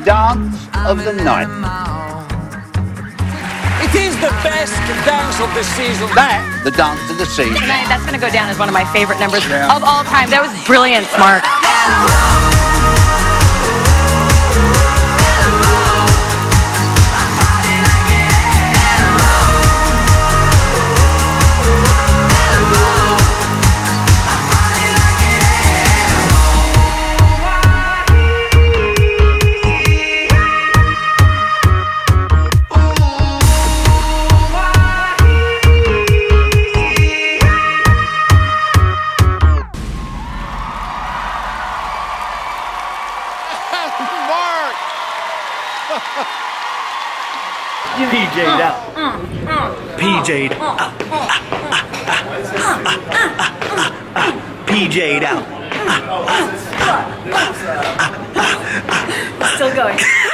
dance of the night. It is the best dance of the season. That's the dance of the season. That's going to go down as one of my favorite numbers of all time. That was brilliant, Mark. PJ'd out. PJ'd out. PJ'd out. Still going.